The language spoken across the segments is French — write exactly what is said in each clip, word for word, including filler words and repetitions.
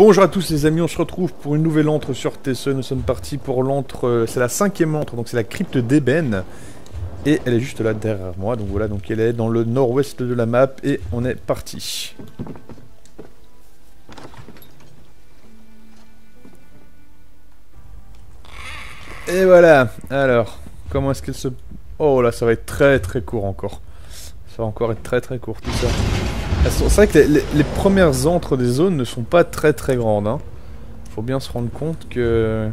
Bonjour à tous les amis, on se retrouve pour une nouvelle antre sur T S E. Nous sommes partis pour l'antre, euh, c'est la cinquième antre, donc c'est la crypte d'Ébène. Et elle est juste là derrière moi, donc voilà, donc elle est dans le nord-ouest de la map et on est parti. Et voilà, alors, comment est-ce qu'elle se... Oh là, ça va être très très court encore. Ça va encore être très très court tout ça. C'est vrai que les, les, les premières antres des zones ne sont pas très très grandes, hein. Faut bien se rendre compte que...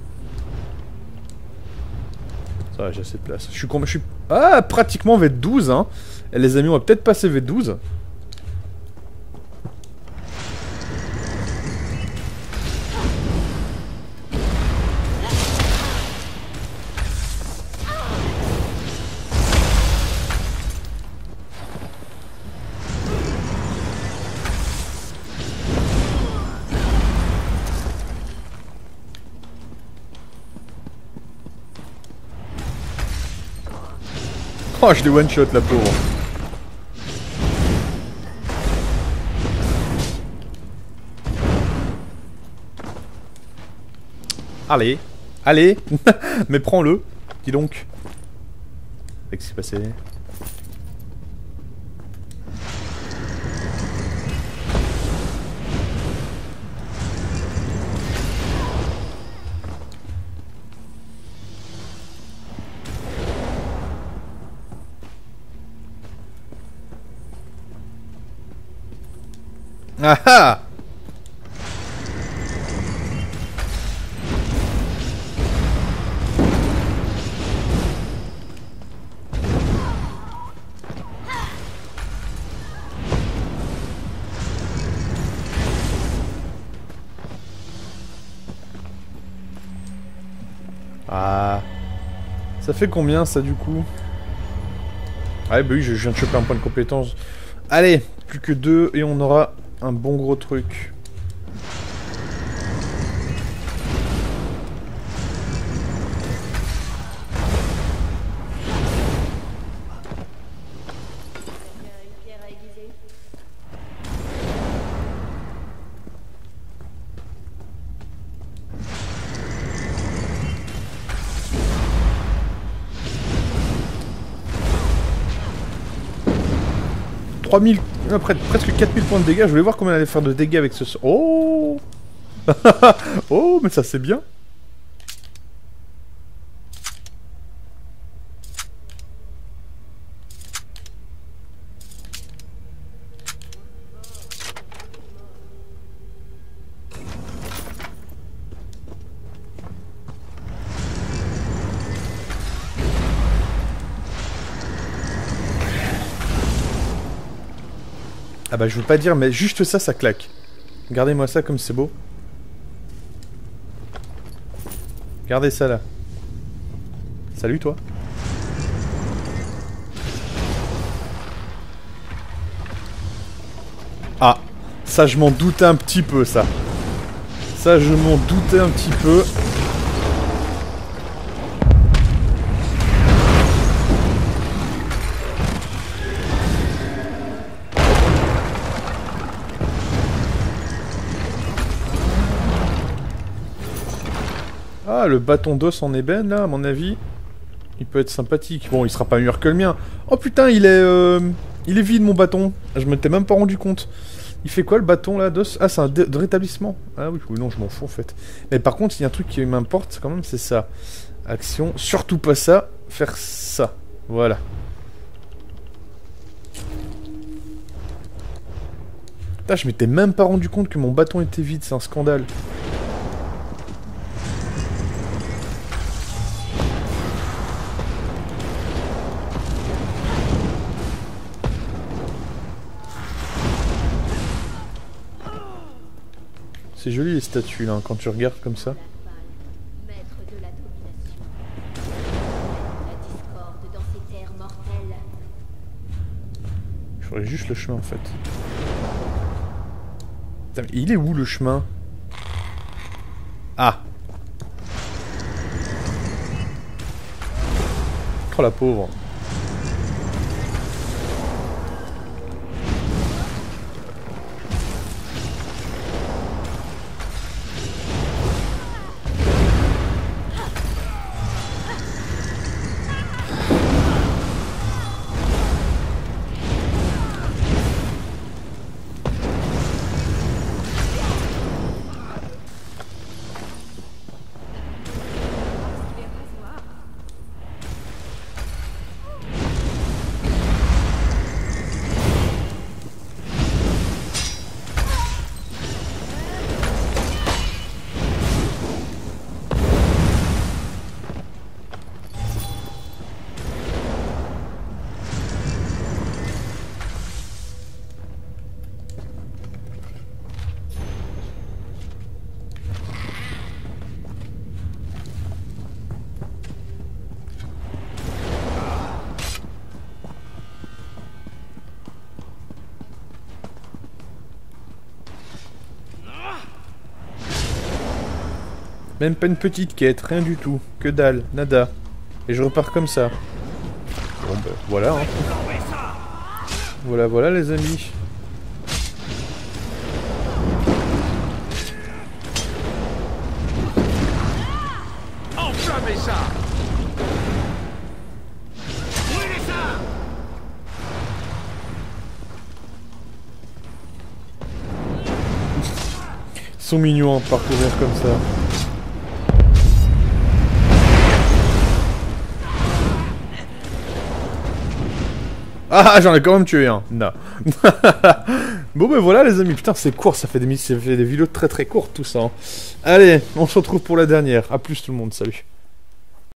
Ça va, j'ai assez de place. Je suis, je suis... Ah, pratiquement V douze, hein. Et les amis, on va peut-être passer V douze. Oh, je l'ai one shot la pauvre. Allez, allez. Mais prends-le. Dis donc. Qu'est-ce qui s'est passé? Ah ah! Ah. Ça fait combien ça du coup? Ah bah oui, je viens de choper un point de compétence. Allez, plus que deux et on aura un bon gros truc. trois mille, après presque quatre mille points de dégâts. Je voulais voir combien elle allait faire de dégâts avec ce... Oh. Oh, mais ça c'est bien. Ah bah je veux pas dire, mais juste ça, ça claque. Regardez-moi ça comme c'est beau. Regardez ça là. Salut toi. Ah, ça je m'en doutais un petit peu ça. Ça je m'en doutais un petit peu. Ah, le bâton d'os en ébène, là, à mon avis, il peut être sympathique. Bon, il sera pas meilleur que le mien. Oh putain, il est... Euh, il est vide, mon bâton. Je m'étais même pas rendu compte. Il fait quoi, le bâton, là, d'os? Ah, c'est un de, de rétablissement. Ah oui, oui, non, je m'en fous, en fait. Mais par contre, il y a un truc qui m'importe, quand même, c'est ça. Action, surtout pas ça, faire ça. Voilà. Putain, je m'étais même pas rendu compte que mon bâton était vide, c'est un scandale. C'est joli les statues là, quand tu regardes comme ça. Je ferais juste le chemin en fait. Putain, mais il est où le chemin? Ah! Oh la pauvre! Même pas une petite quête, rien du tout. Que dalle, nada. Et je repars comme ça. Bon bah voilà hein. Voilà voilà les amis. Enflammez ça. Ils sont mignons à parcourir comme ça. Ah, j'en ai quand même tué un. Non. Bon, ben voilà, les amis. Putain, c'est court. Ça fait des, ça fait des vidéos très très courtes, tout ça. Hein. Allez, on se retrouve pour la dernière. A plus, tout le monde. Salut.